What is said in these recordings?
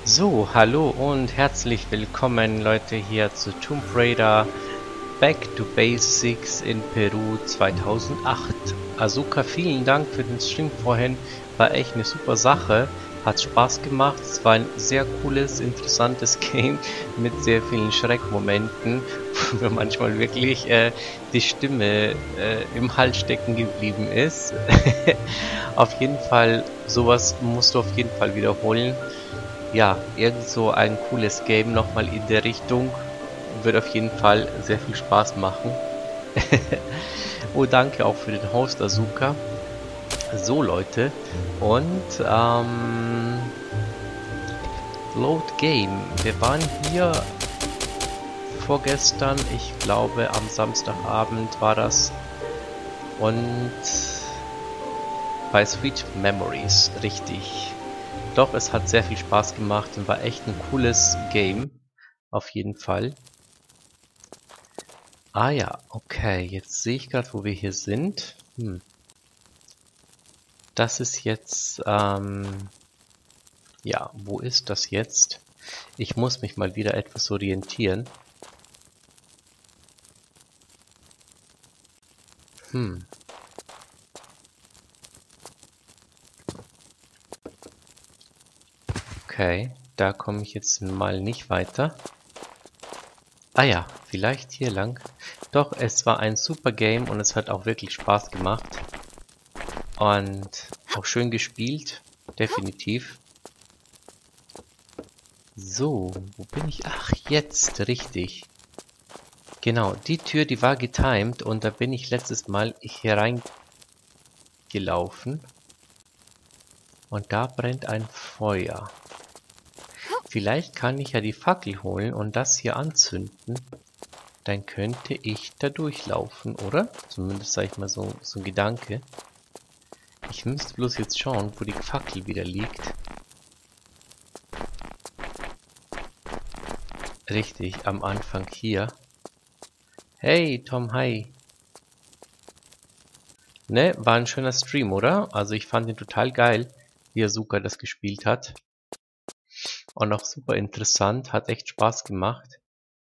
So, hallo und herzlich willkommen Leute hier zu Tomb Raider Back to Basics in Peru 2008. Asuka, vielen Dank für den Stream vorhin, war echt eine super Sache, hat Spaß gemacht, es war ein sehr cooles, interessantes Game mit sehr vielen Schreckmomenten, wo mir manchmal wirklich die Stimme im Hals stecken geblieben ist. Auf jeden Fall, sowas musst du auf jeden Fall wiederholen. Ja, irgend so ein cooles Game nochmal in der Richtung. Wird auf jeden Fall sehr viel Spaß machen. Oh, danke auch für den Host, Asuka. So, Leute. Und, Load Game. Wir waren hier vorgestern, ich glaube am Samstagabend war das. Und bei Sweet Memories, richtig. Doch, es hat sehr viel Spaß gemacht und war echt ein cooles Game. Auf jeden Fall. Ah ja, okay. Jetzt sehe ich gerade, wo wir hier sind. Das ist jetzt, ja, wo ist das jetzt? Ich muss mich mal wieder etwas orientieren. Okay, da komme ich jetzt mal nicht weiter. Ah ja, vielleicht hier lang. Doch, es war ein super Game und es hat auch wirklich Spaß gemacht. Und auch schön gespielt, definitiv. So, wo bin ich? Ach, jetzt, richtig. Genau, die Tür, die war getimed und da bin ich letztes Mal hier reingelaufen. Und da brennt ein Feuer. Vielleicht kann ich ja die Fackel holen und das hier anzünden. Dann könnte ich da durchlaufen, oder? Zumindest sage ich mal so ein Gedanke. Ich müsste bloß jetzt schauen, wo die Fackel wieder liegt. Richtig, am Anfang hier. Hey, Tom, hi. Ne, war ein schöner Stream, oder? Also ich fand ihn total geil, wie Asuka das gespielt hat. Und auch super interessant, hat echt Spaß gemacht.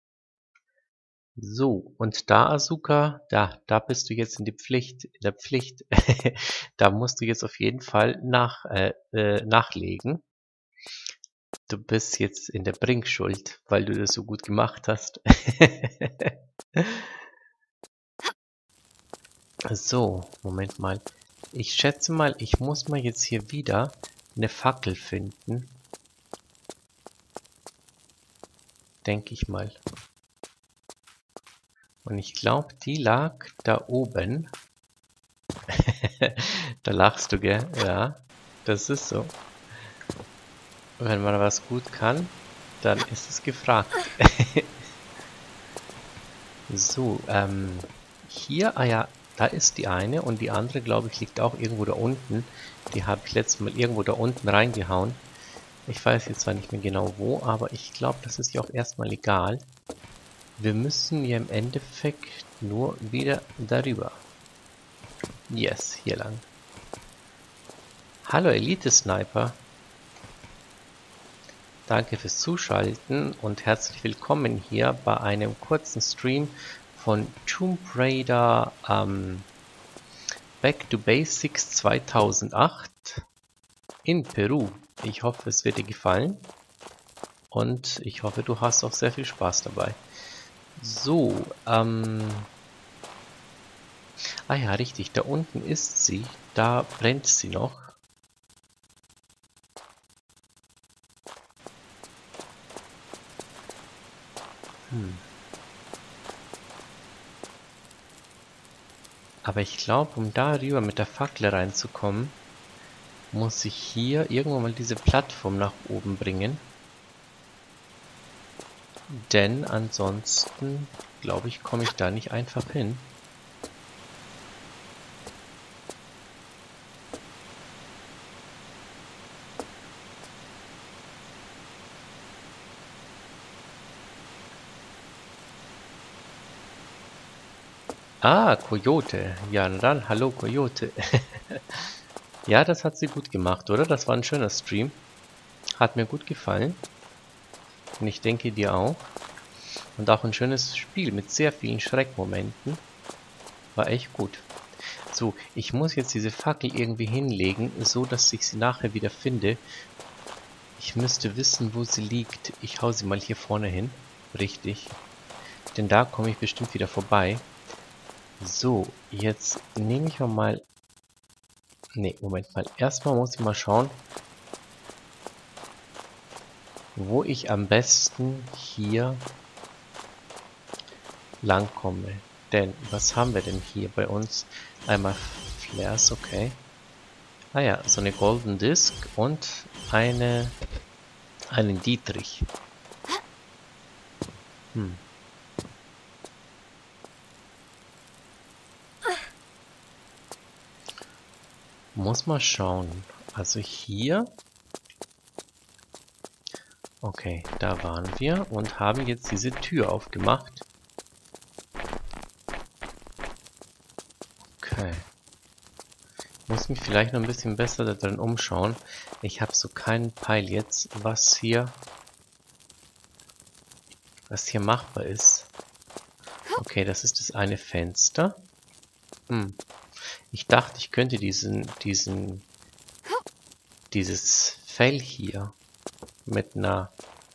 So, und da, Asuka, da bist du jetzt in der Pflicht. Da musst du jetzt auf jeden Fall nachlegen. Du bist jetzt in der Bringschuld, weil du das so gut gemacht hast. So, Moment mal. Ich schätze mal, ich muss mal jetzt hier wieder eine Fackel finden. Denke ich mal. Und ich glaube, die lag da oben. Da lachst du, gell? Ja, das ist so. Wenn man was gut kann, dann ist es gefragt. So, hier, ah ja, da ist die eine und die andere, glaube ich, liegt auch irgendwo da unten. Die habe ich letztes Mal irgendwo da unten reingehauen. Ich weiß jetzt zwar nicht mehr genau wo, aber ich glaube, das ist ja auch erstmal egal. Wir müssen ja im Endeffekt nur wieder darüber. Yes, hier lang. Hallo Elite Sniper. Danke fürs Zuschalten und herzlich willkommen hier bei einem kurzen Stream von Tomb Raider Back to Basics 2008 in Peru. Ich hoffe, es wird dir gefallen und ich hoffe, du hast auch sehr viel Spaß dabei. So, ah ja, richtig, da unten ist sie, da brennt sie noch. Aber ich glaube, um da rüber mit der Fackel reinzukommen, muss ich hier irgendwann mal diese Plattform nach oben bringen. Denn ansonsten, glaube ich, komme ich da nicht einfach hin. Ah, Coyote. Ja, na dann, hallo Coyote. Ja, das hat sie gut gemacht, oder? Das war ein schöner Stream. Hat mir gut gefallen. Und ich denke dir auch. Und auch ein schönes Spiel mit sehr vielen Schreckmomenten. War echt gut. So, ich muss jetzt diese Fackel irgendwie hinlegen, so dass ich sie nachher wieder finde. Ich müsste wissen, wo sie liegt. Ich hau sie mal hier vorne hin. Richtig. Denn da komme ich bestimmt wieder vorbei. So, jetzt nehme ich mal... Ne, Moment mal. Erstmal muss ich mal schauen, wo ich am besten hier lang komme. Denn, was haben wir denn hier bei uns? Einmal Flares, okay. Ah ja, so eine Golden Disc und einen Dietrich. Muss mal schauen. Also hier... Okay, da waren wir und haben jetzt diese Tür aufgemacht. Okay. Muss mich vielleicht noch ein bisschen besser da drin umschauen. Ich habe so keinen Peil jetzt, was hier machbar ist. Okay, das ist das eine Fenster. Ich dachte, ich könnte dieses Fell hier mit einer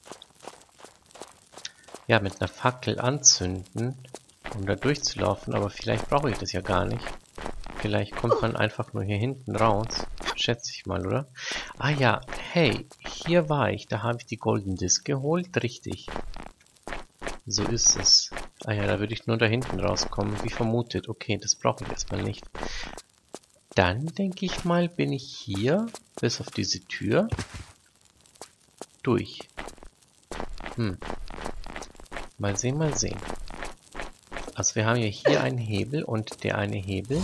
Fackel anzünden, um da durchzulaufen, aber vielleicht brauche ich das ja gar nicht. Vielleicht kommt man einfach nur hier hinten raus. Schätze ich mal, oder? Ah ja, hey, hier war ich. Da habe ich die Golden Disc geholt. Richtig. So ist es. Ah ja, da würde ich nur da hinten rauskommen. Wie vermutet. Okay, das brauche ich erstmal nicht. Dann denke ich mal, bin ich hier bis auf diese Tür durch. Mal sehen, mal sehen. Also wir haben ja hier einen Hebel und der eine Hebel...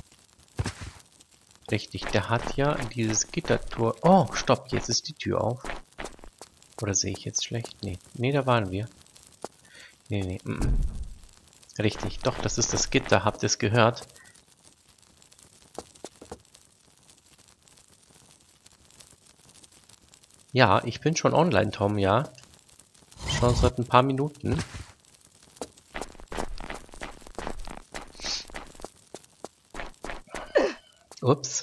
Richtig, der hat ja dieses Gittertor... Oh, stopp, jetzt ist die Tür auf. Oder sehe ich jetzt schlecht? Nee, nee, da waren wir. Nee. Richtig, doch, das ist das Gitter, habt ihr es gehört? Ja, ich bin schon online, Tom, ja. Schon seit ein paar Minuten. Ups.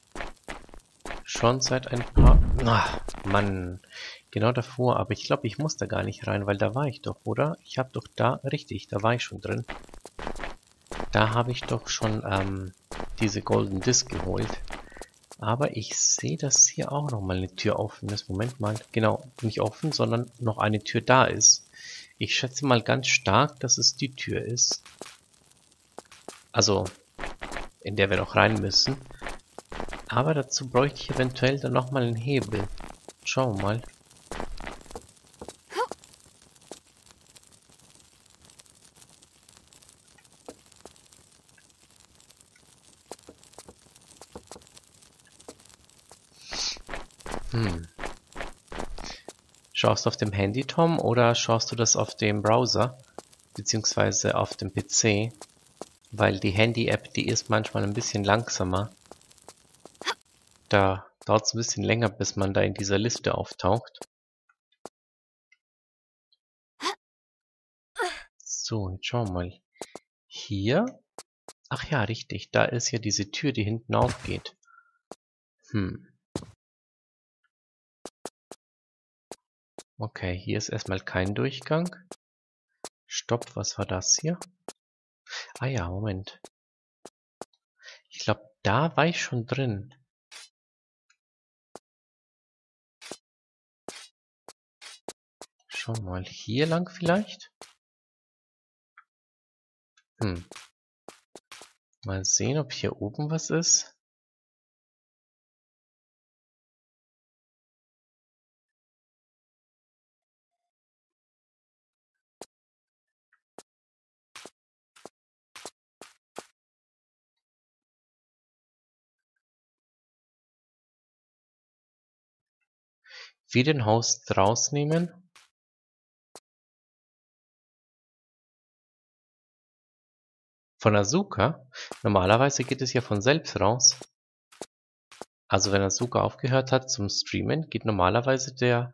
Schon seit ein paar... Ach, Mann. Genau davor, aber ich glaube, ich muss da gar nicht rein, weil da war ich doch, oder? Ich habe doch da... Richtig, da war ich schon drin. Da habe ich doch schon diese Golden Disc geholt. Aber ich sehe, dass hier auch nochmal eine Tür offen ist. Moment mal. Genau, nicht offen, sondern noch eine Tür da ist. Ich schätze mal ganz stark, dass es die Tür ist. Also, in der wir noch rein müssen. Aber dazu bräuchte ich eventuell dann nochmal einen Hebel. Schauen wir mal. Schaust du auf dem Handy, Tom, oder schaust du das auf dem Browser? Beziehungsweise auf dem PC? Weil die Handy-App, die ist manchmal ein bisschen langsamer. Da dauert es ein bisschen länger, bis man da in dieser Liste auftaucht. So, jetzt schauen wir mal. Hier? Ach ja, richtig. Da ist ja diese Tür, die hinten aufgeht. Okay, hier ist erstmal kein Durchgang. Stopp, was war das hier? Ah ja, Moment. Ich glaube, da war ich schon drin. Schau mal, hier lang vielleicht? Mal sehen, ob hier oben was ist. Wie den Host rausnehmen? Von Asuka? Normalerweise geht es ja von selbst raus. Also wenn Asuka aufgehört hat zum Streamen, geht normalerweise der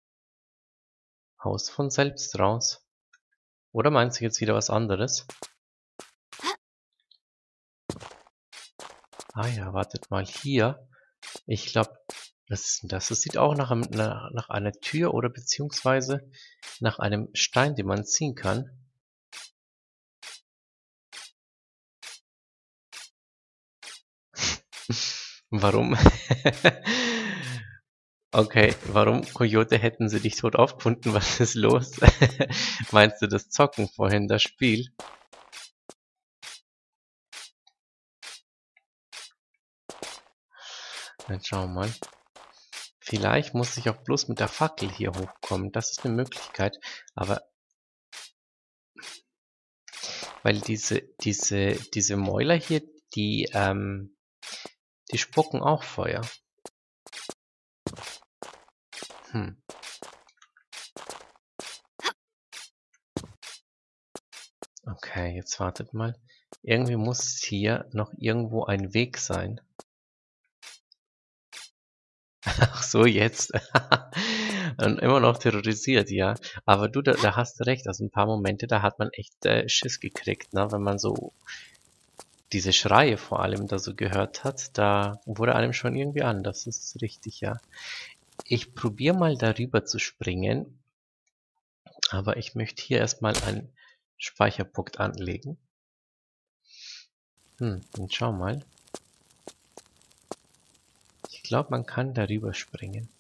Host von selbst raus. Oder meinst du jetzt wieder was anderes? Ah ja, wartet mal hier. Ich glaube, was ist denn das? Das sieht auch nach einer Tür oder beziehungsweise nach einem Stein, den man ziehen kann. Warum? Okay, warum, Coyote, hätten sie dich tot aufgefunden? Was ist los? Meinst du das Zocken vorhin, das Spiel? Dann schauen wir mal. Vielleicht muss ich auch bloß mit der Fackel hier hochkommen. Das ist eine Möglichkeit. Aber weil diese Mäuler hier, die spucken auch Feuer. Okay, jetzt wartet mal. Irgendwie muss hier noch irgendwo ein Weg sein. Ach so, jetzt. Und immer noch terrorisiert, ja. Aber du, da hast du recht. Also ein paar Momente, da hat man echt Schiss gekriegt, ne? Wenn man so diese Schreie vor allem da so gehört hat, da wurde einem schon irgendwie an. Das ist richtig, ja. Ich probiere mal darüber zu springen. Aber ich möchte hier erstmal einen Speicherpunkt anlegen. Und schau mal. Ich glaube, man kann darüber springen.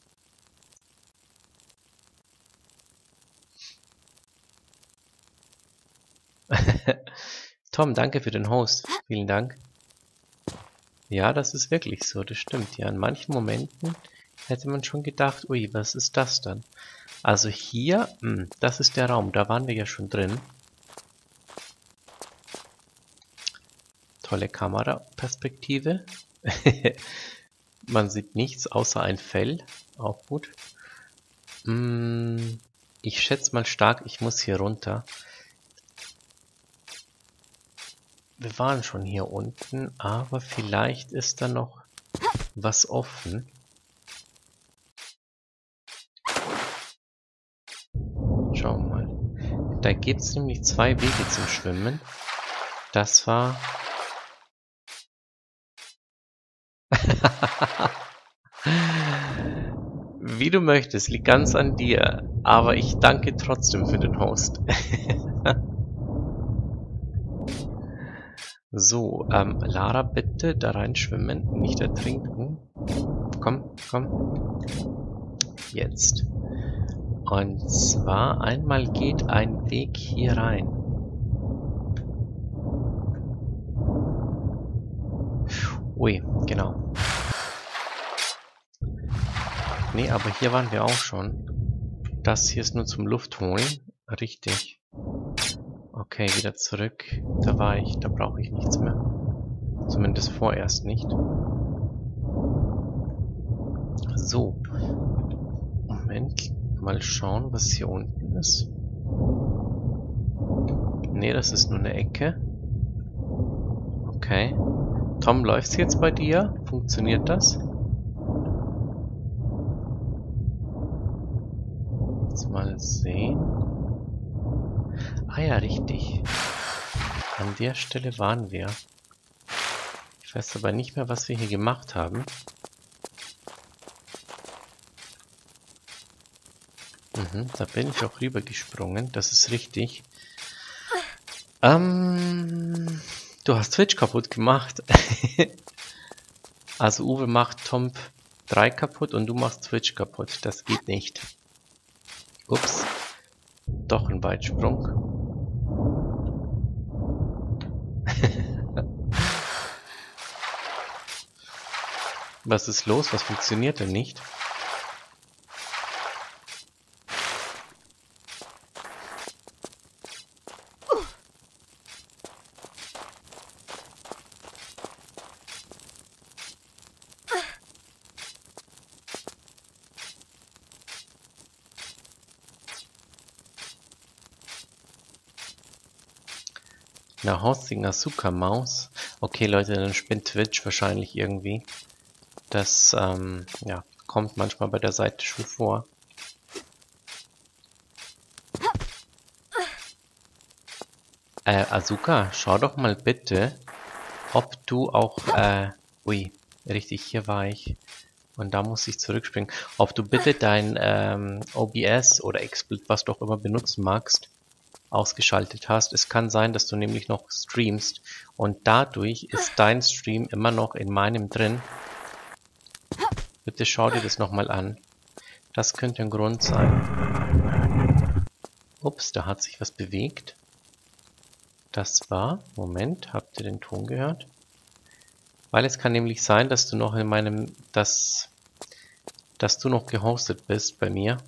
Tom, danke für den Host. Vielen Dank. Ja, das ist wirklich so, das stimmt. Ja, in manchen Momenten hätte man schon gedacht, ui, was ist das dann? Also hier, das ist der Raum, da waren wir ja schon drin. Tolle Kameraperspektive. Man sieht nichts außer ein Fell. Auch gut. Ich schätze mal stark, ich muss hier runter. Wir waren schon hier unten, aber vielleicht ist da noch was offen. Schauen wir mal. Da gibt es nämlich 2 Wege zum Schwimmen. Das war... Wie du möchtest, liegt ganz an dir. Aber ich danke trotzdem für den Host. So, Lara, bitte da reinschwimmen, nicht ertrinken. Komm, komm. Jetzt. Und zwar einmal geht ein Weg hier rein. Ui, genau. Nee, aber hier waren wir auch schon. Das hier ist nur zum Luftholen. Richtig. Okay, wieder zurück. Da war ich. Da brauche ich nichts mehr. Zumindest vorerst nicht. So. Moment. Mal schauen, was hier unten ist. Nee, das ist nur eine Ecke. Okay. Tom, läuft's jetzt bei dir? Funktioniert das? Jetzt mal sehen. Ah ja, richtig. An der Stelle waren wir. Ich weiß aber nicht mehr, was wir hier gemacht haben. Da bin ich auch rüber gesprungen. Das ist richtig. Du hast Twitch kaputt gemacht. Also Uwe macht Tomb 3 kaputt und du machst Twitch kaputt. Das geht nicht. Ups. Doch ein Weitsprung. Was ist los? Was funktioniert denn nicht? Na, Hosting Asuka Maus. Okay, Leute, dann spinnt Twitch wahrscheinlich irgendwie. Das ja, kommt manchmal bei der Seite schon vor. Asuka, schau doch mal bitte, ob du auch, ui, richtig, hier war ich. Und da muss ich zurückspringen. Ob du bitte dein OBS oder XSplit, was du auch immer benutzen magst, ausgeschaltet hast. Es kann sein, dass du nämlich noch streamst und dadurch ist dein Stream immer noch in meinem drin. Bitte schau dir das nochmal an. Das könnte ein Grund sein. Ups, da hat sich was bewegt. Das war, Moment, habt ihr den Ton gehört? Weil es kann nämlich sein, dass du noch in meinem, dass du noch gehostet bist bei mir.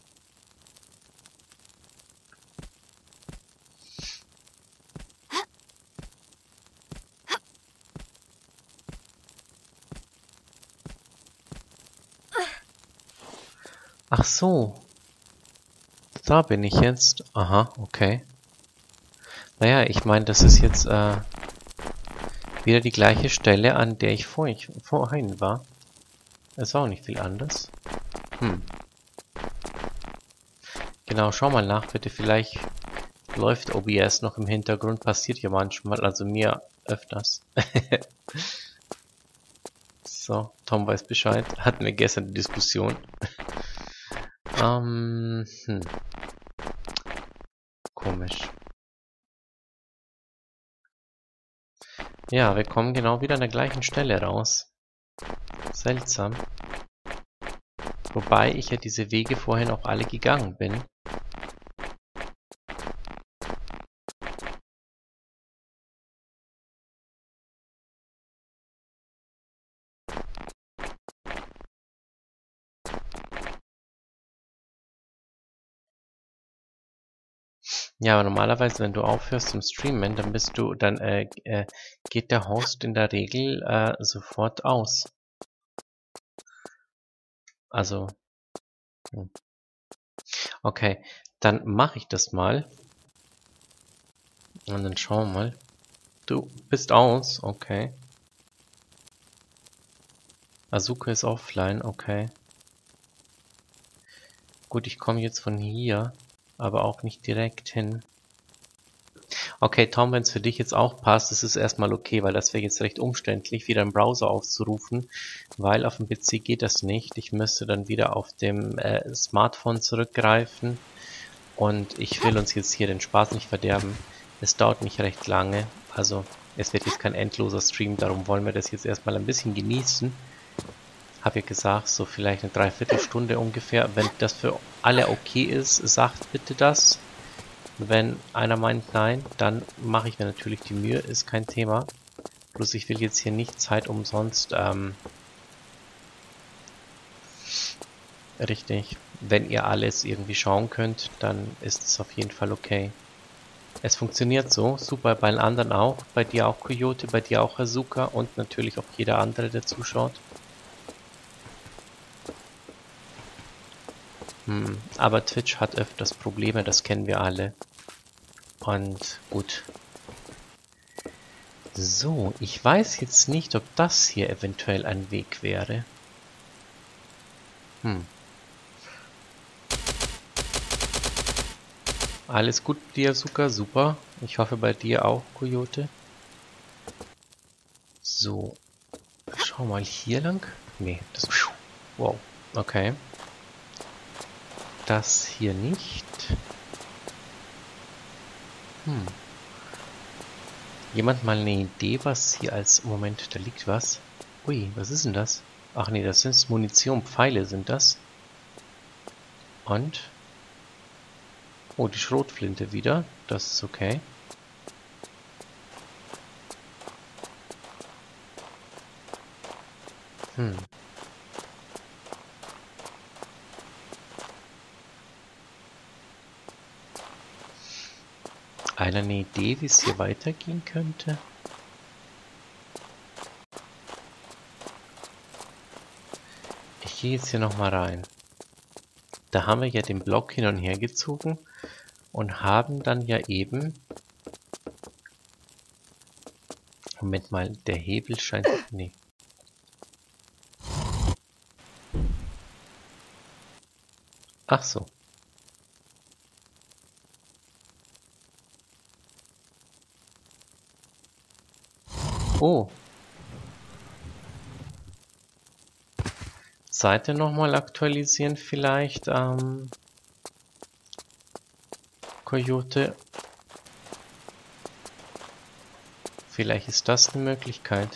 Ach so. Da bin ich jetzt. Aha, okay. Naja, ich meine, das ist jetzt wieder die gleiche Stelle, an der ich vorhin war. Es war auch nicht viel anders. Genau, schau mal nach, bitte. Vielleicht läuft OBS noch im Hintergrund. Passiert ja manchmal, also mir öfters. So, Tom weiß Bescheid. Hatten wir gestern die Diskussion. Komisch. Ja, wir kommen genau wieder an der gleichen Stelle raus. Seltsam. Wobei ich ja diese Wege vorhin auch alle gegangen bin. Ja, aber normalerweise, wenn du aufhörst zum Streamen, dann geht der Host in der Regel sofort aus. Also, okay, dann mache ich das mal. Und dann schauen wir mal. Du bist aus, okay. Asuka ist offline, okay. Gut, ich komme jetzt von hier, aber auch nicht direkt hin. Okay, Tom, wenn es für dich jetzt auch passt, ist es erstmal okay, weil das wäre jetzt recht umständlich, wieder im Browser aufzurufen, weil auf dem PC geht das nicht. Ich müsste dann wieder auf dem Smartphone zurückgreifen und ich will uns jetzt hier den Spaß nicht verderben. Es dauert nicht recht lange, also es wird jetzt kein endloser Stream, darum wollen wir das jetzt erstmal ein bisschen genießen. Habe ja gesagt, so vielleicht eine Dreiviertelstunde ungefähr. Wenn das für alle okay ist, sagt bitte das. Wenn einer meint nein, dann mache ich mir natürlich die Mühe, ist kein Thema. Bloß ich will jetzt hier nicht Zeit umsonst, richtig. Wenn ihr alles irgendwie schauen könnt, dann ist es auf jeden Fall okay. Es funktioniert so, super bei allen anderen auch. Bei dir auch Coyote, bei dir auch Asuka und natürlich auch jeder andere, der zuschaut. Aber Twitch hat öfters Probleme, das kennen wir alle. Und gut. So, ich weiß jetzt nicht, ob das hier eventuell ein Weg wäre. Alles gut bei dir, Asuka, super. Ich hoffe bei dir auch, Coyote. So. Schau mal hier lang. Nee, das... Wow, okay. Das hier nicht. Jemand mal eine Idee, was hier als... Moment, da liegt was. Ui, was ist denn das? Ach nee, das sind Munition, Pfeile sind das. Und... Oh, die Schrotflinte wieder. Das ist okay. Eine Idee, wie es hier weitergehen könnte? Ich gehe jetzt hier nochmal rein. Da haben wir ja den Block hin und her gezogen und haben dann ja eben... Moment mal, der Hebel scheint... Nee. Ach so. Oh. Seite nochmal aktualisieren vielleicht, Coyote. Vielleicht ist das eine Möglichkeit.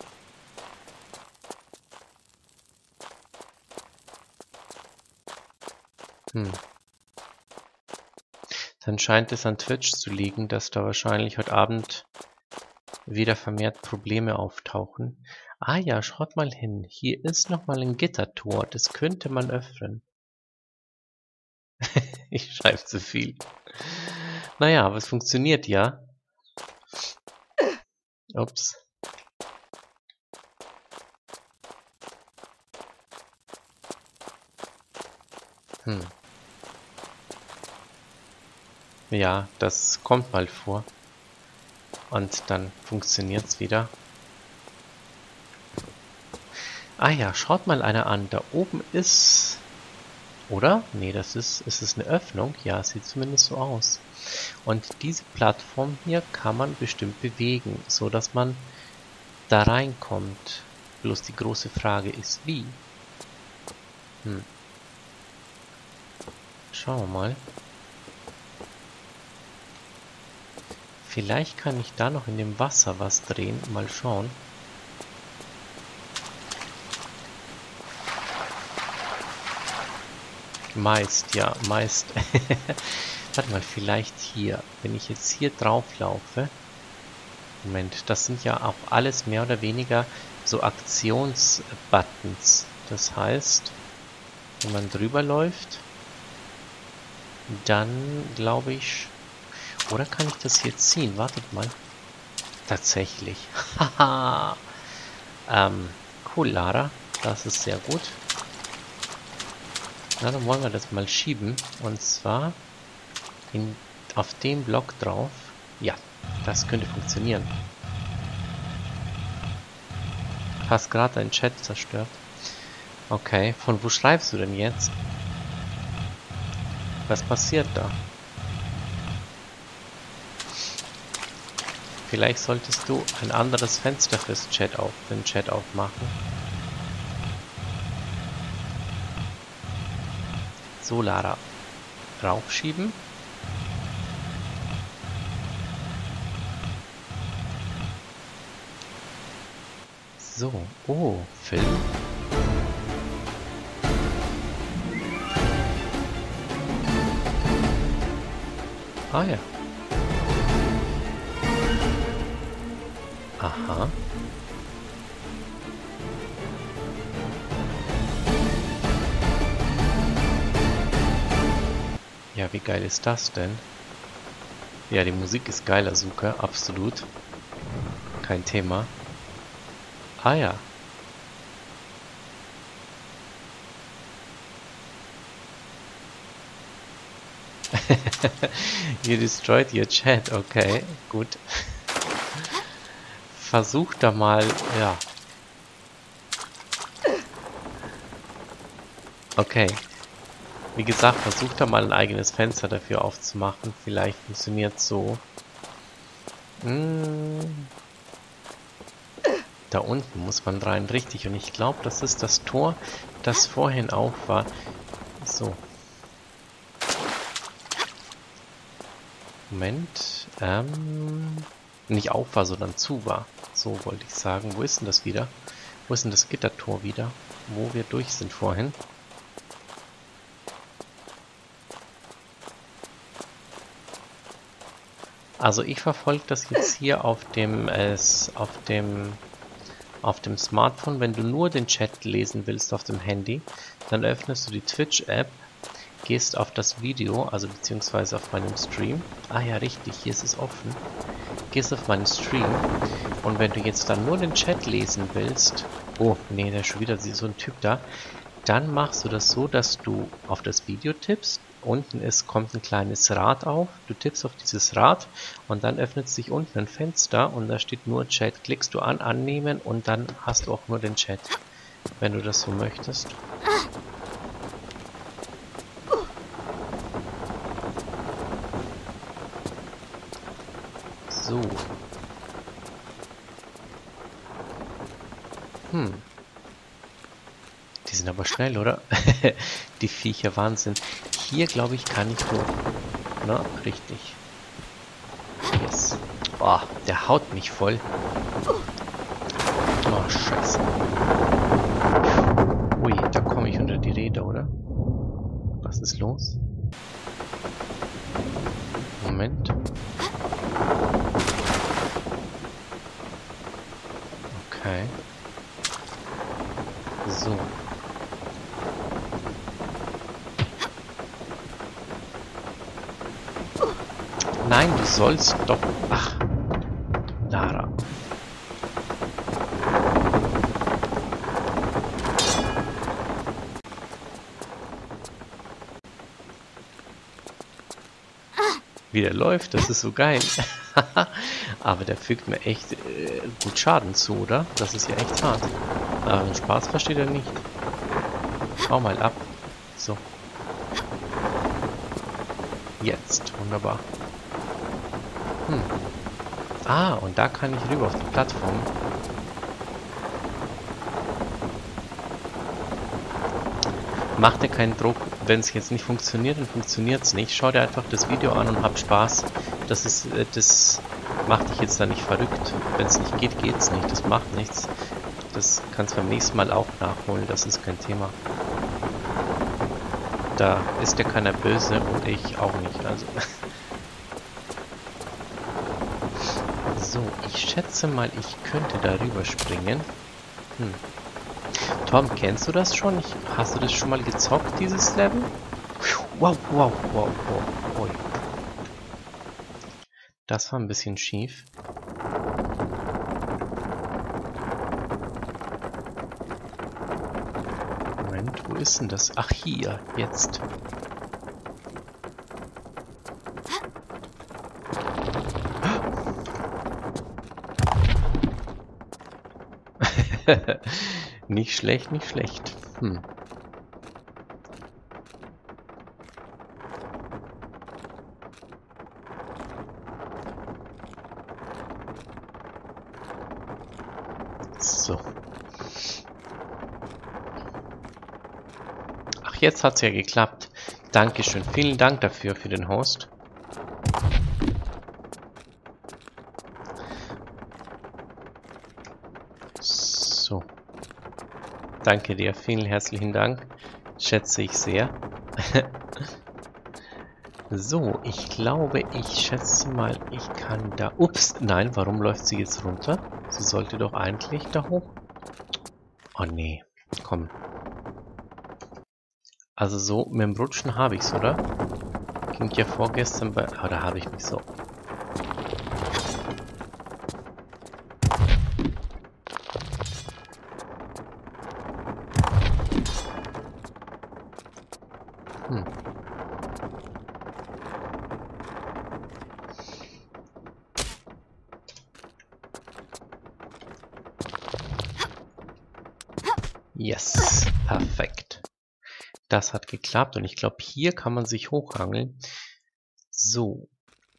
Dann scheint es an Twitch zu liegen, dass da wahrscheinlich heute Abend wieder vermehrt Probleme auftauchen. Ah ja, schaut mal hin. Hier ist nochmal ein Gittertor. Das könnte man öffnen. Ich schreibe zu viel. Naja, aber es funktioniert ja. Ups. Ja, das kommt mal vor. Und dann funktioniert's wieder. Ah ja, schaut mal einer an. Da oben ist... Oder? Nee, ist es eine Öffnung? Ja, sieht zumindest so aus. Und diese Plattform hier kann man bestimmt bewegen, so dass man da reinkommt. Bloß die große Frage ist, wie? Schauen wir mal. Vielleicht kann ich da noch in dem Wasser was drehen. Mal schauen. Meist, ja, meist. Warte mal, vielleicht hier. Wenn ich jetzt hier drauf laufe. Moment, das sind ja auch alles mehr oder weniger so Aktionsbuttons. Das heißt, wenn man drüber läuft, dann glaube ich... Oder kann ich das hier ziehen? Wartet mal. Tatsächlich. Haha. Cool, Lara. Das ist sehr gut. Na, dann wollen wir das mal schieben. Und zwar auf dem Block drauf. Ja, das könnte funktionieren. Hast gerade deinen Chat zerstört. Okay, von wo schreibst du denn jetzt? Was passiert da? Vielleicht solltest du ein anderes Fenster für den Chat aufmachen. So, Lara. Raufschieben. So. Oh, Film. Ah ja. Aha. Ja, wie geil ist das denn? Ja, die Musik ist geil, Asuka, absolut. Kein Thema. Ah ja. You destroyed your chat, okay, gut. Versuch da mal, ja. Okay. Wie gesagt, versuch da mal ein eigenes Fenster dafür aufzumachen. Vielleicht funktioniert es so. Da unten muss man rein, richtig. Und ich glaube, das ist das Tor, das vorhin auch war. So. Moment. Nicht auf war, sondern zu war. So wollte ich sagen. Wo ist denn das wieder? Wo ist denn das Gittertor wieder? Wo wir durch sind vorhin. Also ich verfolge das jetzt hier auf dem Smartphone. Wenn du nur den Chat lesen willst auf dem Handy, dann öffnest du die Twitch-App, gehst auf das Video, also beziehungsweise auf meinem Stream. Ah ja, richtig, hier ist es offen. Gehst auf meinen Stream und wenn du jetzt dann nur den Chat lesen willst, oh nee, da ist schon wieder so ein Typ da, dann machst du das so, dass du auf das Video tippst. Unten kommt ein kleines Rad auf. Du tippst auf dieses Rad und dann öffnet sich unten ein Fenster und da steht nur Chat. Klickst du an, annehmen und dann hast du auch nur den Chat, wenn du das so möchtest. So. Die sind aber schnell, oder? Die Viecher, Wahnsinn. Hier, glaube ich, kann ich hoch. Na, richtig. Yes. Boah, der haut mich voll. Oh, scheiße. Ui, da komme ich unter die Räder, oder? Was ist los? Moment. Okay. So. Nein, du sollst doch... Ach. Lara. Wie der läuft, das ist so geil. Aber der fügt mir echt gut Schaden zu, oder? Das ist ja echt hart. Aber den Spaß versteht er nicht. Hau mal ab. So. Jetzt. Wunderbar. Ah, und da kann ich rüber auf die Plattform. Mach dir keinen Druck. Wenn es jetzt nicht funktioniert, dann funktioniert es nicht. Schau dir einfach das Video an und hab Spaß. Das macht dich jetzt da nicht verrückt. Wenn es nicht geht, geht's nicht. Das macht nichts. Das kannst du beim nächsten Mal auch nachholen. Das ist kein Thema. Da ist ja keiner böse und ich auch nicht. Also. So, ich schätze mal, ich könnte darüber springen. Tom, kennst du das schon? Hast du das schon mal gezockt, dieses Level? Wow, wow, wow, wow. Ui. Das war ein bisschen schief. Moment, wo ist denn das? Ach, hier, jetzt. Nicht schlecht, nicht schlecht. So. Ach, jetzt hat's ja geklappt. Dankeschön. Vielen Dank dafür, für den Host. So. Danke dir. Vielen herzlichen Dank. Schätze ich sehr. So, ich glaube, ich schätze mal, ich kann da... Ups, nein, warum läuft sie jetzt runter? Sie sollte doch eigentlich da hoch. Oh nee, komm. Also so, mit dem Rutschen habe ich's, oder? Ging ja vorgestern bei... Ah, da habe ich mich so... Yes, perfekt. Das hat geklappt und ich glaube, hier kann man sich hochhangeln. So.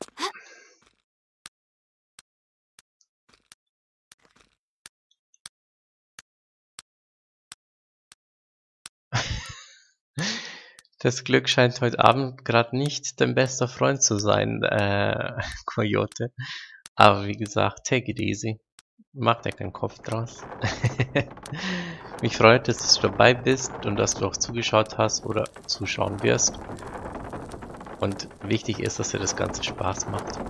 Das Glück scheint heute Abend gerade nicht dein bester Freund zu sein, Coyote. Aber wie gesagt, take it easy. Mach dir keinen Kopf draus. Mich freut es, dass du dabei bist und dass du auch zugeschaut hast oder zuschauen wirst. Und wichtig ist, dass dir das Ganze Spaß macht.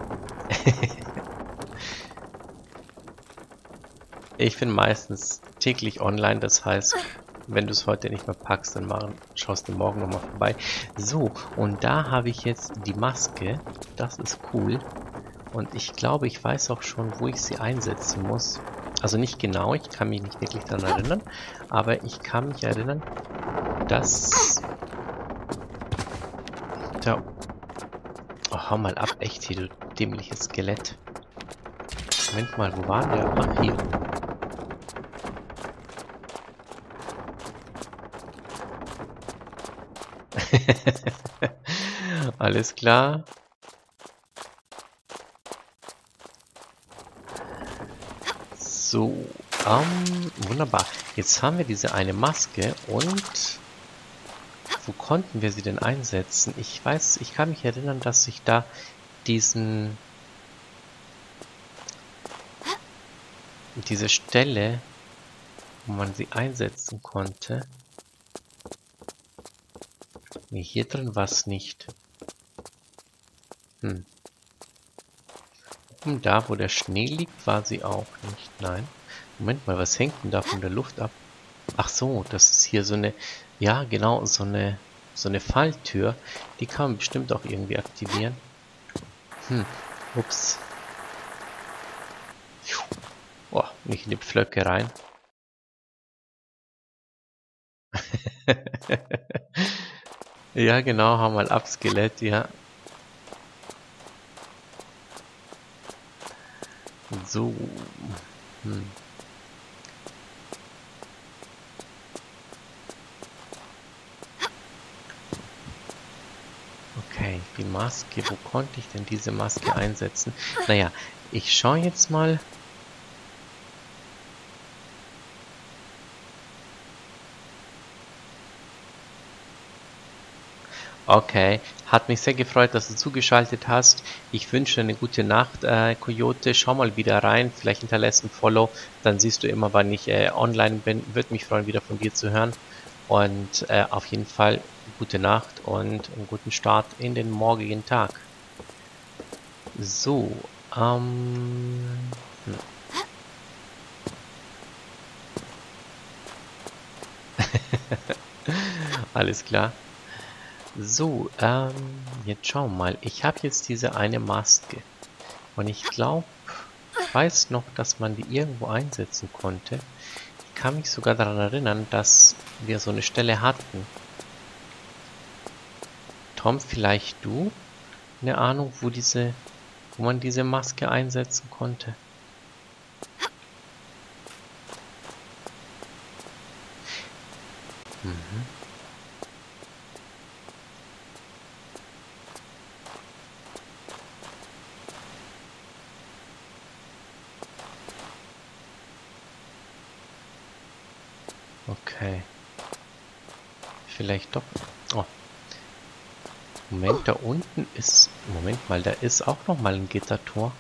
Ich bin meistens täglich online, das heißt, wenn du es heute nicht mehr packst, dann schaust du morgen nochmal vorbei. So, und da habe ich jetzt die Maske. Das ist cool. Und ich glaube, ich weiß auch schon, wo ich sie einsetzen muss. Also nicht genau, ich kann mich nicht wirklich daran erinnern. Aber ich kann mich erinnern, dass... Da... Oh, hau mal ab, echt hier, du dämliches Skelett. Moment mal, wo war der? Ach, hier. Alles klar. So, wunderbar. Jetzt haben wir diese eine Maske und wo konnten wir sie denn einsetzen? Ich weiß, ich kann mich erinnern, dass ich da diese Stelle, wo man sie einsetzen konnte. Nee, hier drin war es nicht. Oben da, wo der Schnee liegt, war sie auch nicht. Nein. Moment mal, was hängt denn da von der Luft ab? Ach so, das ist hier so eine, ja genau, so eine Falltür. Die kann man bestimmt auch irgendwie aktivieren. Ups. Oh, nicht in die Pflöcke rein. Ja, genau, haben wir ab Skelett, ja. So. Okay, die Maske. Wo konnte ich denn diese Maske einsetzen? Naja, ich schaue jetzt mal. Okay, hat mich sehr gefreut, dass du zugeschaltet hast. Ich wünsche dir eine gute Nacht, Coyote. Schau mal wieder rein, vielleicht hinterlässt ein Follow, dann siehst du immer, wann ich online bin. Würde mich freuen, wieder von dir zu hören. Und auf jeden Fall gute Nacht und einen guten Start in den morgigen Tag. So, alles klar. So, jetzt schauen wir mal. Ich habe jetzt diese eine Maske. Und ich glaube, ich weiß noch, dass man die irgendwo einsetzen konnte. Ich kann mich sogar daran erinnern, dass wir so eine Stelle hatten. Tom, vielleicht du eine Ahnung, wo man diese Maske einsetzen konnte? Okay. Vielleicht doch. Oh. Moment, da unten ist... Moment mal, da ist auch noch mal ein Gittertor.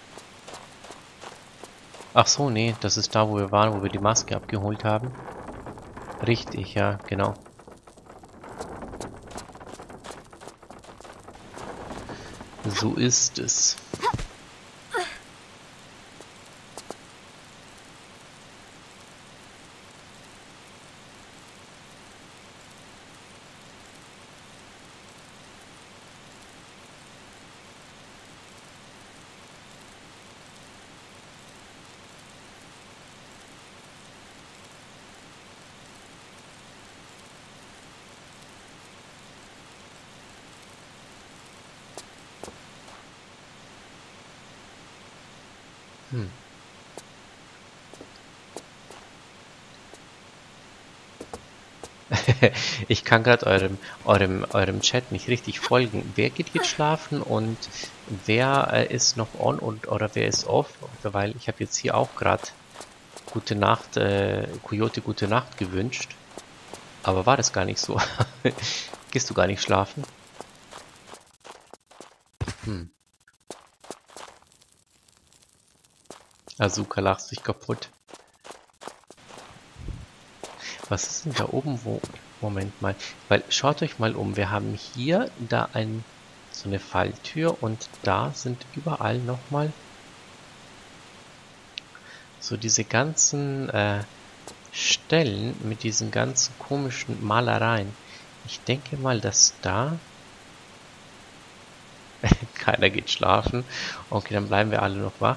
Ach so, nee, das ist da, wo wir waren, wo wir die Maske abgeholt haben. Richtig, ja, genau. So ist es. Ich kann gerade eurem Chat nicht richtig folgen. Wer geht jetzt schlafen und wer ist noch on oder wer ist off? Weil ich habe jetzt hier auch gerade gute Nacht, Coyote gute Nacht gewünscht. Aber war das gar nicht so. Gehst du gar nicht schlafen? Asuka lacht sich kaputt. Was ist denn da oben, wo... Moment mal. Weil, schaut euch mal um. Wir haben hier da so eine Falltür und da sind überall nochmal so diese ganzen Stellen mit diesen ganzen komischen Malereien. Ich denke mal, dass da... Keiner geht schlafen. Okay, dann bleiben wir alle noch wach.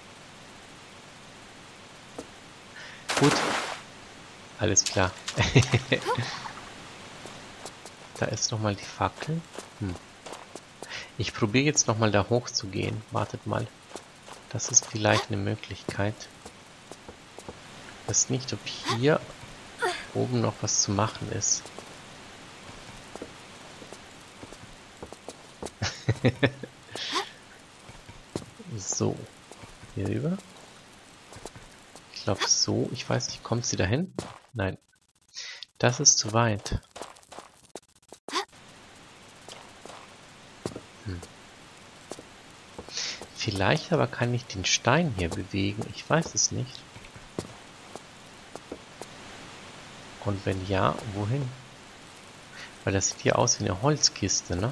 Gut. Alles klar. Da ist nochmal die Fackel. Ich probiere jetzt nochmal da hoch zu gehen. Wartet mal. Das ist vielleicht eine Möglichkeit. Ich weiß nicht, ob hier oben noch was zu machen ist. So. Hier rüber. Ich glaube so. Ich weiß nicht, kommt sie dahin? Nein. Das ist zu weit. Vielleicht aber kann ich den Stein hier bewegen. Ich weiß es nicht. Und wenn ja, wohin? Weil das sieht hier aus wie eine Holzkiste, ne?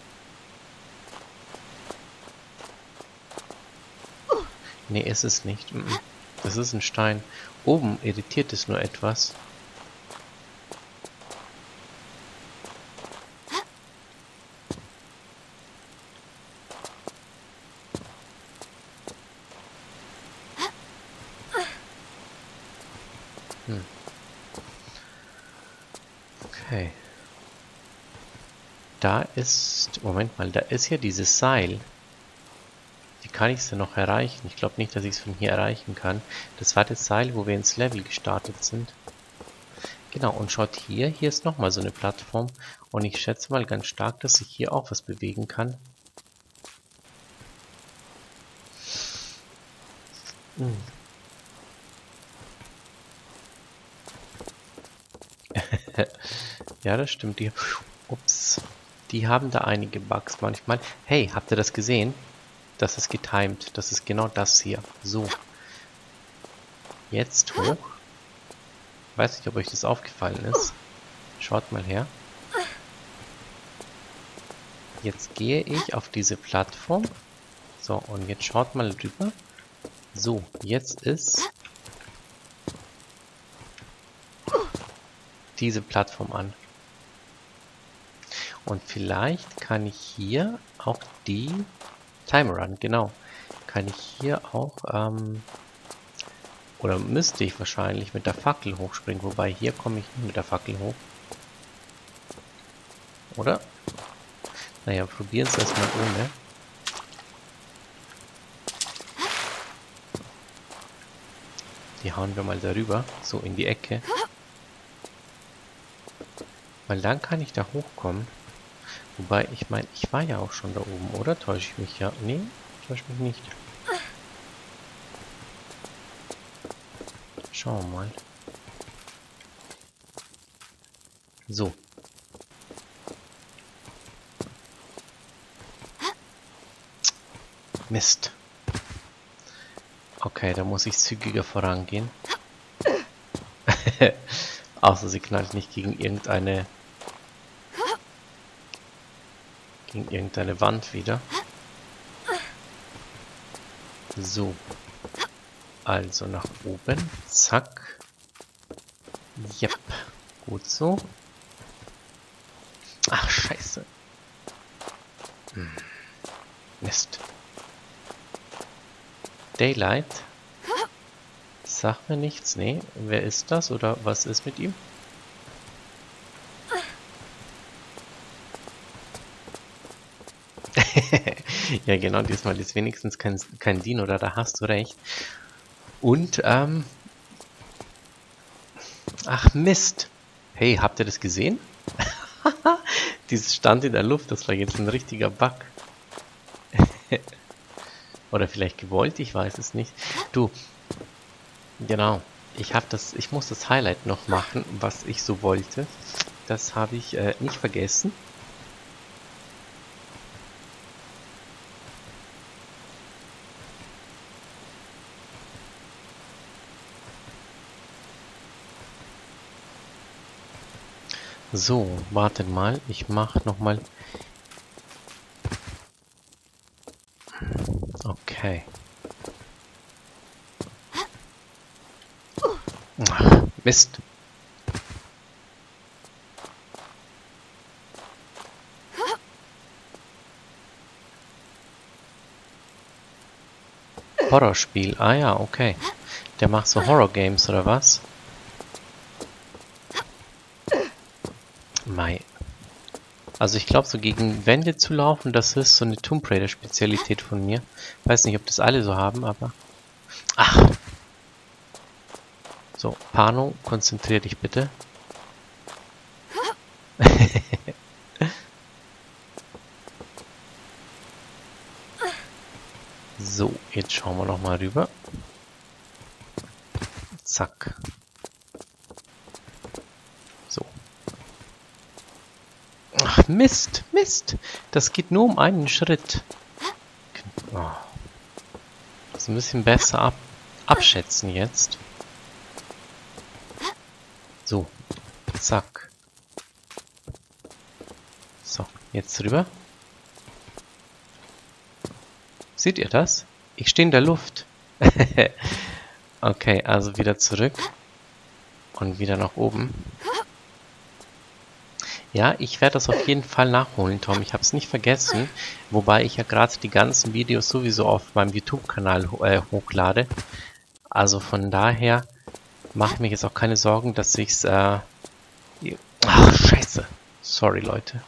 Nee, ist es nicht. Das ist ein Stein. Oben irritiert es nur etwas. Okay. Da ist... Moment mal, da ist ja dieses Seil. Wie kann ich es denn noch erreichen? Ich glaube nicht, dass ich es von hier erreichen kann. Das war das Seil, wo wir ins Level gestartet sind. Genau, und schaut hier. Hier ist nochmal so eine Plattform. Und ich schätze mal ganz stark, dass ich hier auch was bewegen kann. Ja, das stimmt. Ups. Die haben da einige Bugs manchmal. Hey, habt ihr das gesehen? Das ist getimed. Das ist genau das hier. So. Jetzt hoch. Weiß nicht, ob euch das aufgefallen ist. Schaut mal her. Jetzt gehe ich auf diese Plattform. So, und jetzt schaut mal drüber. So, jetzt ist diese Plattform an. Und vielleicht kann ich hier auch die Timer Run, genau. Kann ich hier auch, oder müsste ich wahrscheinlich mit der Fackel hochspringen. Wobei, hier komme ich nicht mit der Fackel hoch. Oder? Naja, probieren es erstmal ohne. Die hauen wir mal darüber, so in die Ecke. Weil dann kann ich da hochkommen. Wobei, ich meine, ich war ja auch schon da oben, oder? Täusche ich mich ja? Nee, täusche mich nicht. Schauen wir mal. So. Mist. Okay, da muss ich zügiger vorangehen. Außer sie knallt nicht gegen irgendeine Wand wieder. So. Also nach oben. Zack. Yep. Gut so. Ach, scheiße. Mist. Daylight. Sagt mir nichts. Nee. Wer ist das? Oder was ist mit ihm? Ja, genau. Diesmal ist wenigstens kein Dino. Oder da hast du recht. Und, ach, Mist. Hey, habt ihr das gesehen? Dieses stand in der Luft. Das war jetzt ein richtiger Bug. Oder vielleicht gewollt, ich weiß es nicht. Du, genau, ich muss das Highlight noch machen, was ich so wollte. Das habe ich nicht vergessen. So, wartet mal, ich mache nochmal. Okay. Ach, Mist. Horrorspiel. Ah ja, okay. Der macht so Horror-Games oder was? Mei. Also ich glaube, so gegen Wände zu laufen, das ist so eine Tomb Raider Spezialität von mir. Weiß nicht, ob das alle so haben, aber... Ach! So, Pano, konzentrier dich bitte. So, jetzt schauen wir noch mal rüber. Zack. So. Ach, Mist, Mist. Das geht nur um einen Schritt. Oh. Das ein bisschen besser abschätzen jetzt. So. Zack. So, jetzt rüber. Seht ihr das? Ich stehe in der Luft. Okay, also wieder zurück. Und wieder nach oben. Ja, ich werde das auf jeden Fall nachholen, Tom. Ich habe es nicht vergessen. Wobei ich ja gerade die ganzen Videos sowieso auf meinem YouTube-Kanal hochlade. Also von daher mache ich mir jetzt auch keine Sorgen, dass ich's... Ach, scheiße. Sorry, Leute.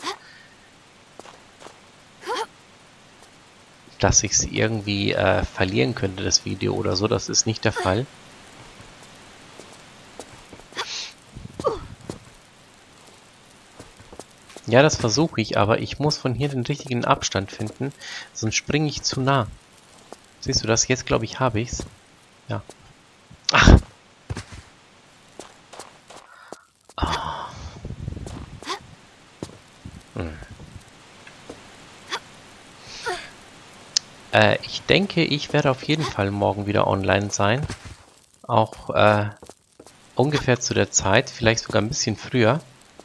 Dass ich es irgendwie verlieren könnte, das Video oder so. Das ist nicht der Fall. Ja, das versuche ich, aber ich muss von hier den richtigen Abstand finden, sonst springe ich zu nah. Siehst du das? Jetzt glaube ich, habe ich's. Ja. Ach! Oh. Ich denke, ich werde auf jeden Fall morgen wieder online sein. Auch ungefähr zu der Zeit, vielleicht sogar ein bisschen früher.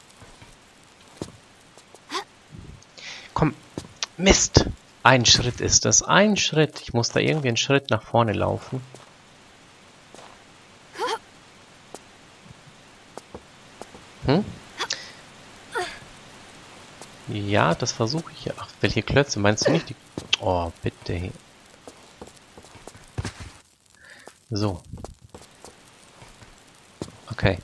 Komm, Mist! Ein Schritt ist das, ein Schritt. Ich muss da irgendwie einen Schritt nach vorne laufen. Hm? Ja, das versuche ich ja. Ach, welche Klötze? Meinst du nicht die... Oh, bitte. So. Okay.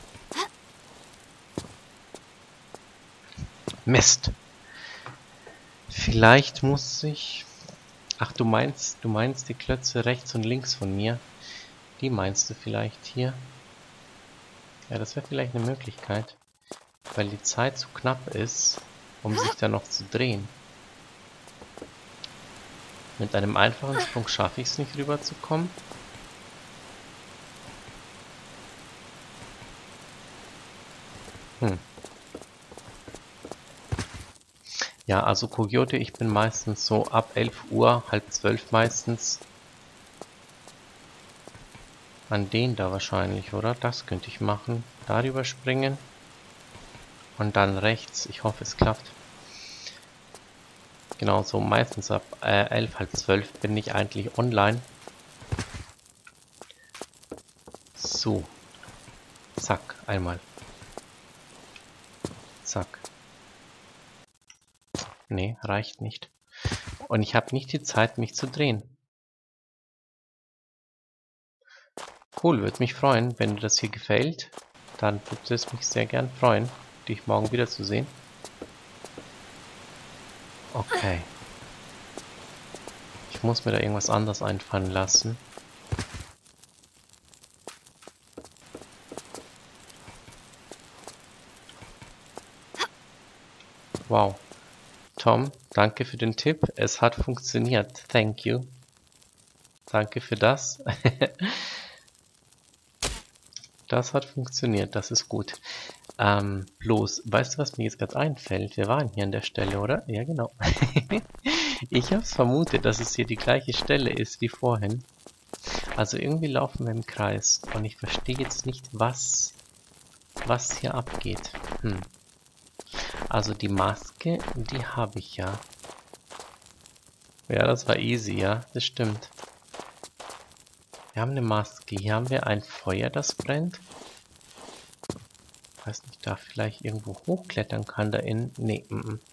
Mist. Vielleicht muss ich... Ach, du meinst die Klötze rechts und links von mir. Die meinst du vielleicht hier? Ja, das wäre vielleicht eine Möglichkeit. Weil die Zeit zu knapp ist, um sich da noch zu drehen. Mit einem einfachen Sprung schaffe ich es nicht rüberzukommen. Ja, also Coyote, ich bin meistens so ab 11 Uhr, halb 12 meistens. An den da wahrscheinlich, oder? Das könnte ich machen. Darüber springen. Und dann rechts. Ich hoffe, es klappt. Genau, so meistens ab 11, halb 12 bin ich eigentlich online. So. Zack, einmal. Zack. Nee, reicht nicht. Und ich habe nicht die Zeit, mich zu drehen. Cool, würde mich freuen, wenn dir das hier gefällt. Dann würde es mich sehr gern freuen, dich morgen wiederzusehen. Okay. Ich muss mir da irgendwas anderes einfallen lassen. Wow. Tom, danke für den Tipp. Es hat funktioniert. Thank you. Danke für das. Das hat funktioniert. Das ist gut. Bloß, weißt du, was mir jetzt gerade einfällt? Wir waren hier an der Stelle, oder? Ja, genau. Ich habe es vermutet, dass es hier die gleiche Stelle ist wie vorhin. Also irgendwie laufen wir im Kreis. Und ich verstehe jetzt nicht, was hier abgeht. Also die Maske, die habe ich ja. Ja, das war easy, ja, das stimmt. Wir haben eine Maske. Hier haben wir ein Feuer, das brennt. Ich weiß nicht, da vielleicht irgendwo hochklettern kann da innen. Nee,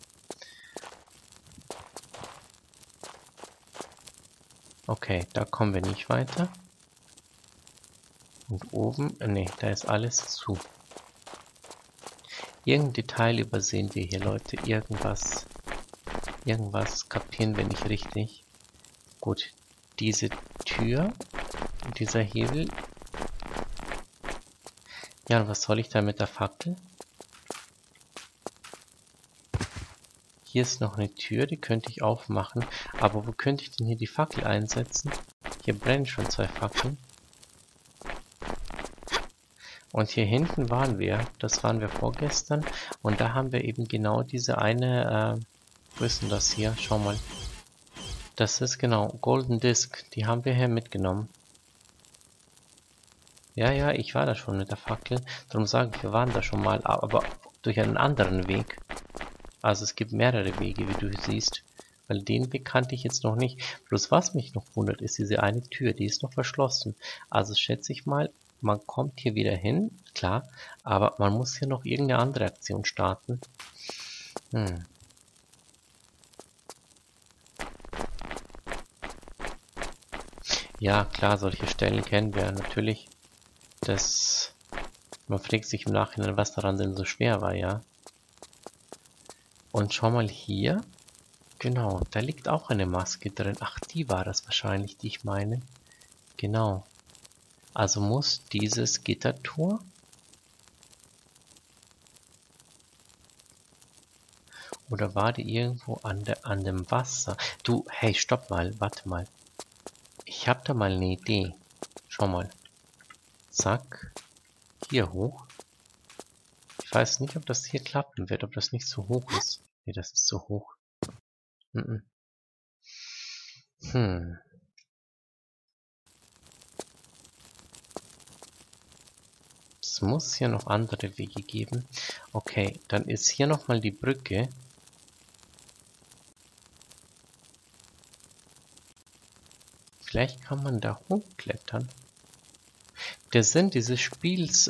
Okay, da kommen wir nicht weiter. Und oben, nee, da ist alles zu. Irgendein Detail übersehen wir hier, Leute. Irgendwas kapieren wir nicht richtig. Gut, diese Tür, dieser Hebel. Ja, und was soll ich da mit der Fackel? Hier ist noch eine Tür, die könnte ich aufmachen. Aber wo könnte ich denn hier die Fackel einsetzen? Hier brennen schon 2 Fackeln. Und hier hinten waren wir. Das waren wir vorgestern. Und da haben wir eben genau diese eine, wo ist denn das hier? Schau mal. Das ist genau Golden Disc. Die haben wir hier mitgenommen. Ja, ja, ich war da schon mit der Fackel. Darum sage ich, wir waren da schon mal, aber durch einen anderen Weg. Also es gibt mehrere Wege, wie du siehst. Weil den Weg kannte ich jetzt noch nicht. Bloß was mich noch wundert, ist diese eine Tür, die ist noch verschlossen. Also schätze ich mal, man kommt hier wieder hin, klar, aber man muss hier noch irgendeine andere Aktion starten. Ja, klar, solche Stellen kennen wir natürlich. Man fragt sich im Nachhinein, was daran denn so schwer war, ja. Und schau mal hier. Genau, da liegt auch eine Maske drin. Ach, die war das wahrscheinlich, die ich meine. Genau. Also muss dieses Gittertor oder war die irgendwo an dem Wasser? Du, hey, stopp mal, warte mal. Ich habe da mal eine Idee. Schau mal. Zack. Hier hoch. Ich weiß nicht, ob das hier klappen wird, ob das nicht zu hoch ist. Nee, das ist zu hoch. Es muss hier noch andere Wege geben. Okay, dann ist hier nochmal die Brücke. Vielleicht kann man da hochklettern. Der Sinn dieses Spiels,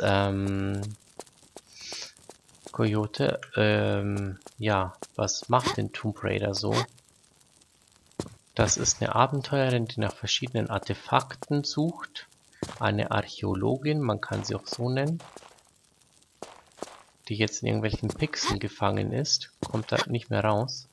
Coyote, ja, was macht den Tomb Raider so? Das ist eine Abenteurerin, die nach verschiedenen Artefakten sucht. Eine Archäologin, man kann sie auch so nennen. Die jetzt in irgendwelchen Pixeln gefangen ist. Kommt da nicht mehr raus.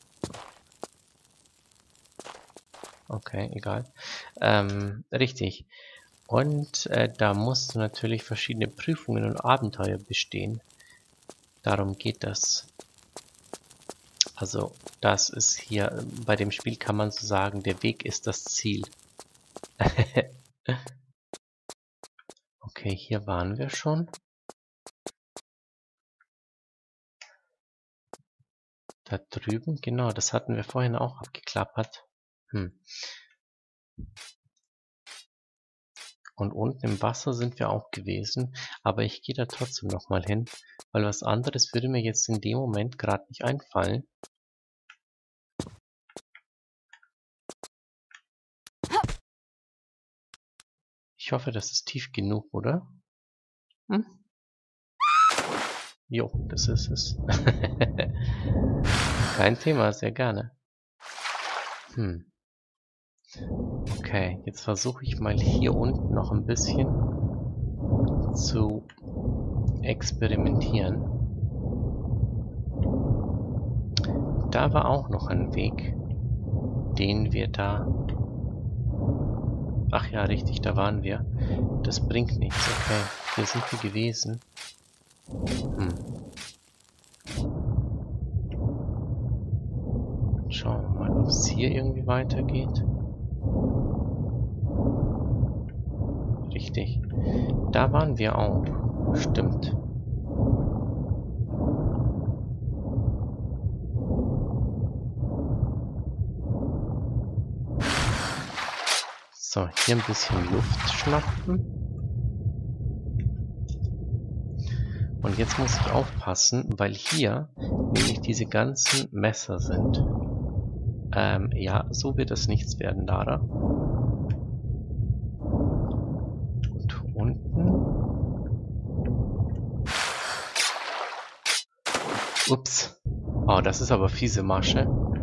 Okay, egal. Richtig. Und da musst du natürlich verschiedene Prüfungen und Abenteuer bestehen. Darum geht das. Also, das ist hier, bei dem Spiel kann man so sagen, der Weg ist das Ziel. Okay, hier waren wir schon. Da drüben, genau, das hatten wir vorhin auch abgeklappert. Und unten im Wasser sind wir auch gewesen, aber ich gehe da trotzdem nochmal hin, weil was anderes würde mir jetzt in dem Moment gerade nicht einfallen. Ich hoffe, das ist tief genug, oder? Jo, das ist es. Kein Thema, sehr gerne. Okay, jetzt versuche ich mal hier unten noch ein bisschen zu experimentieren. Da war auch noch ein Weg, den wir da... Ach ja, richtig, da waren wir. Das bringt nichts, okay. Hier sind wir gewesen. Schauen wir mal, ob es hier irgendwie weitergeht. Richtig. Da waren wir auch. Stimmt. So, hier ein bisschen Luft schnappen. Und jetzt muss ich aufpassen, weil hier nämlich diese ganzen Messer sind. Ja, so wird das nichts werden, Lara. Und unten. Ups. Oh, das ist aber fiese Masche.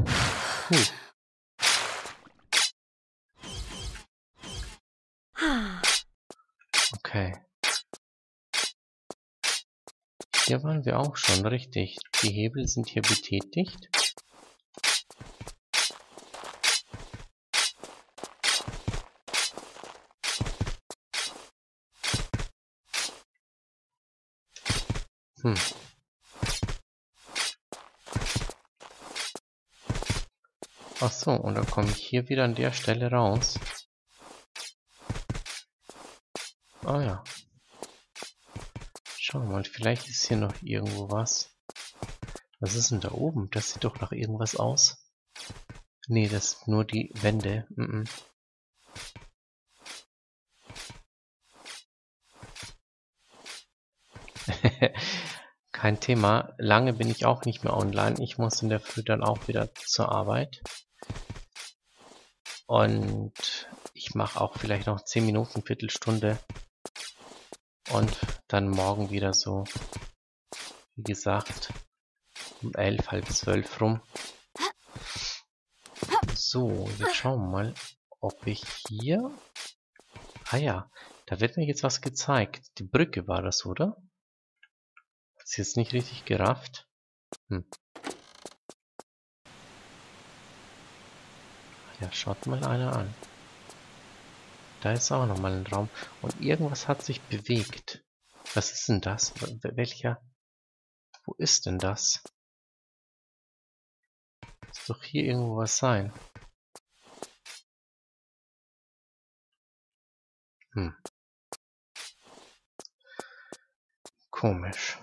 Okay. Hier waren wir auch schon, richtig. Die Hebel sind hier betätigt. Ach so, und dann komme ich hier wieder an der Stelle raus. Ah ja. Schauen wir mal, vielleicht ist hier noch irgendwo was. Was ist denn da oben? Das sieht doch nach irgendwas aus. Nee, das sind nur die Wände. Kein Thema. Lange bin ich auch nicht mehr online. Ich muss in der Früh dann auch wieder zur Arbeit. Und ich mache auch vielleicht noch 10 Minuten, Viertelstunde. Und dann morgen wieder so, wie gesagt, um 11, halb 12 rum. So, jetzt schauen wir mal, ob ich hier... Ah ja, da wird mir jetzt was gezeigt. Die Brücke war das, oder? Hat sie jetzt nicht richtig gerafft? Ja, schaut mal einer an. Da ist auch nochmal ein Raum. Und irgendwas hat sich bewegt. Was ist denn das? Welcher? Wo ist denn das? Muss doch hier irgendwo was sein. Komisch.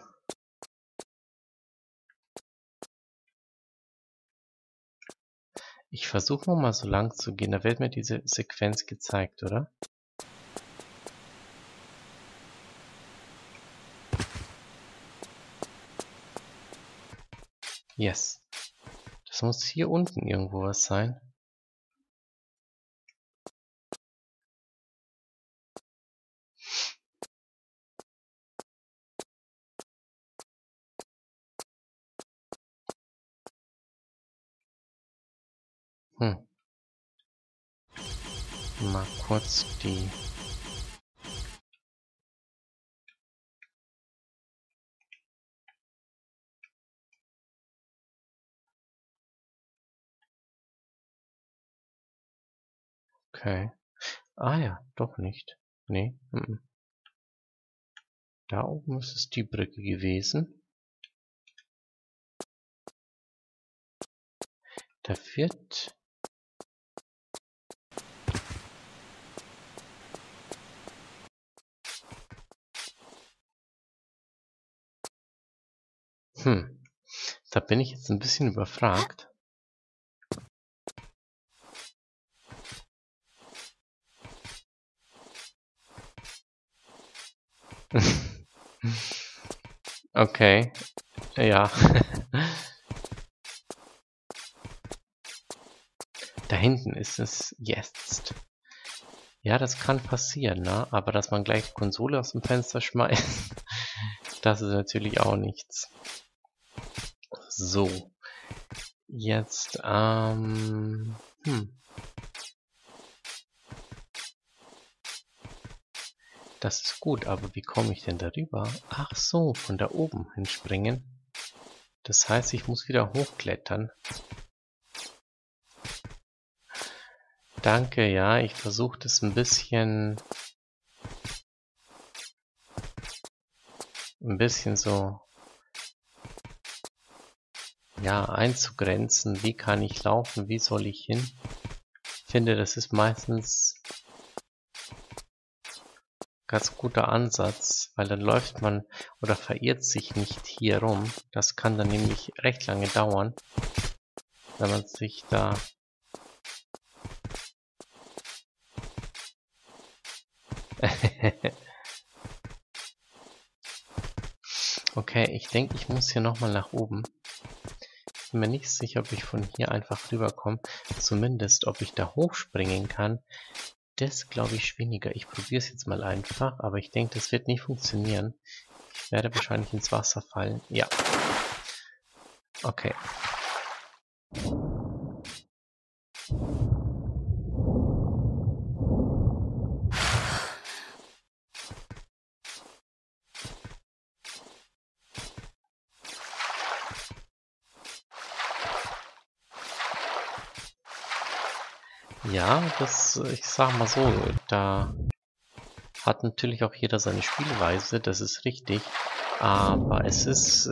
Ich versuche mal so lang zu gehen. Da wird mir diese Sequenz gezeigt, oder? Yes. Das muss hier unten irgendwo was sein. Mal kurz die... Okay. Ah ja, doch nicht. Nee. Da oben ist es die Brücke gewesen. Da wird... Da bin ich jetzt ein bisschen überfragt. Okay. Ja. Da hinten ist es jetzt. Ja, das kann passieren, ne? Aber dass man gleich die Konsole aus dem Fenster schmeißt, das ist natürlich auch nichts. So. Jetzt, Das ist gut, aber wie komme ich denn darüber? Ach so, von da oben hinspringen. Das heißt, ich muss wieder hochklettern. Danke, ja, ich versuche das ein bisschen so, ja, einzugrenzen. Wie kann ich laufen? Wie soll ich hin? Ich finde, das ist meistens ganz guter Ansatz, weil dann läuft man oder verirrt sich nicht hier rum. Das kann dann nämlich recht lange dauern, wenn man sich da... Okay, ich denke, ich muss hier nochmal nach oben. Ich bin mir nicht sicher, ob ich von hier einfach rüberkomme. Zumindest, ob ich da hochspringen kann. Das glaube ich weniger. Ich probiere es jetzt mal einfach, aber ich denke, das wird nicht funktionieren. Ich werde wahrscheinlich ins Wasser fallen. Ja. Okay. Ja, ich sag mal so, da hat natürlich auch jeder seine Spielweise, das ist richtig, aber es ist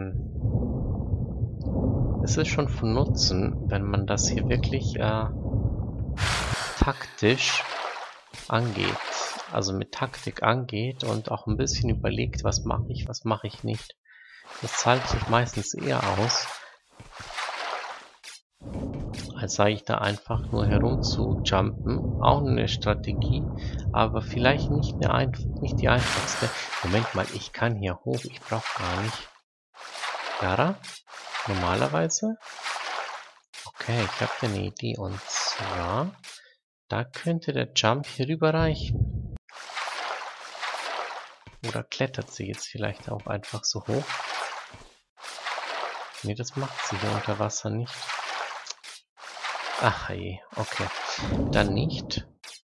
schon von Nutzen, wenn man das hier wirklich taktisch angeht. also mit Taktik angeht und auch ein bisschen überlegt, was mache ich nicht. Das zahlt sich meistens eher aus, als sage ich da einfach nur herum zu jumpen. Auch eine Strategie, aber vielleicht nicht die einfachste. Moment mal, ich kann hier hoch, ich brauche gar nicht. Lara? Normalerweise? Okay, ich habe hier eine Idee und zwar, da könnte der Jump hier rüber reichen. Oder klettert sie jetzt vielleicht auch einfach so hoch? Nee, das macht sie hier unter Wasser nicht. Ach je, okay. Dann nicht.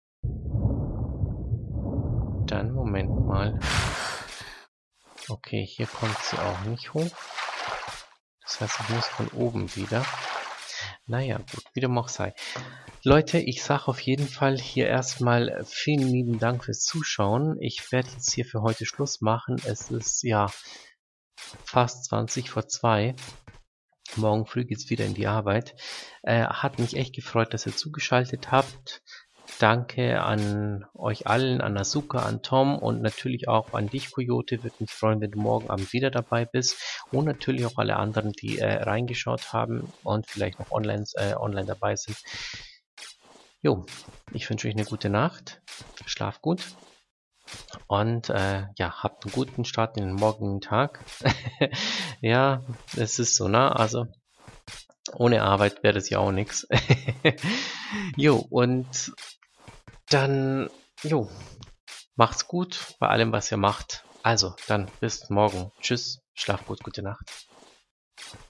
Dann, Moment mal. Okay, hier kommt sie auch nicht hoch. Das heißt, ich muss von oben wieder. Naja, gut, wie dem auch sei. Leute, ich sage auf jeden Fall hier erstmal vielen lieben Dank fürs Zuschauen. Ich werde jetzt hier für heute Schluss machen. Es ist ja fast 20 vor 2. Morgen früh geht's wieder in die Arbeit. Hat mich echt gefreut, dass ihr zugeschaltet habt. Danke an euch allen, an Asuka, an Tom und natürlich auch an dich, Coyote. Würde mich freuen, wenn du morgen Abend wieder dabei bist. Und natürlich auch alle anderen, die reingeschaut haben und vielleicht noch online dabei sind. Jo, ich wünsche euch eine gute Nacht. Schlaf gut. Und ja, habt einen guten Start in den morgigen Tag. Ja, es ist so, ne? Also ohne Arbeit wäre das ja auch nichts. Jo, und dann, jo, macht's gut bei allem, was ihr macht. Also, dann bis morgen. Tschüss, schlaf gut, gute Nacht.